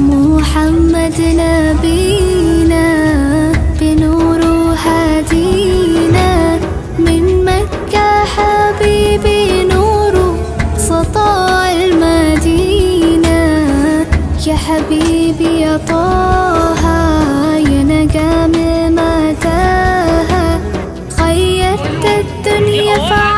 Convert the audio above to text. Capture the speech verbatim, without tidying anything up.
محمد نبينا بنور هدينا، من مكة حبيبي نور سطاع المدينة. يا حبيبي يا طه يا نجم متاهة، غيرت الدنيا